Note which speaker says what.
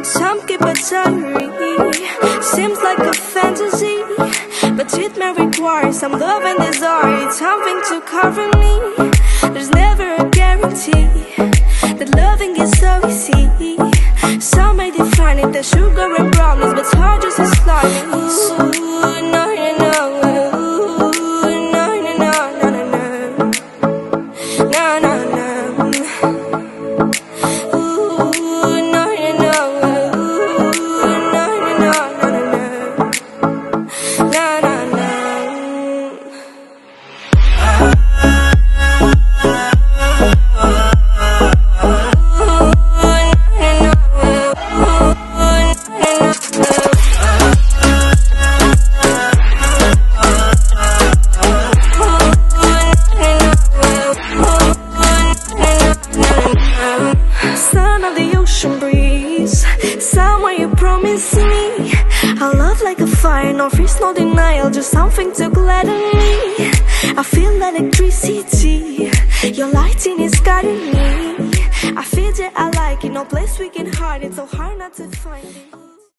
Speaker 1: Some keep a diary, seems like a fantasy, but it may require some love and desire. It's something to cover me. There's never a guarantee that loving is so easy. Some may define it as sugar and brownies, but it's hard just as slimy. Ooh, no, no, no. Ooh, no, no, no, no, no, no. No, no, no. Son of the ocean breeze, somewhere you promised me a love like a fire, no fears, no denial, just something to gladden me. I feel electricity, your lighting is guiding me. I feel that I like it, no place we can hide it, so hard not to find it.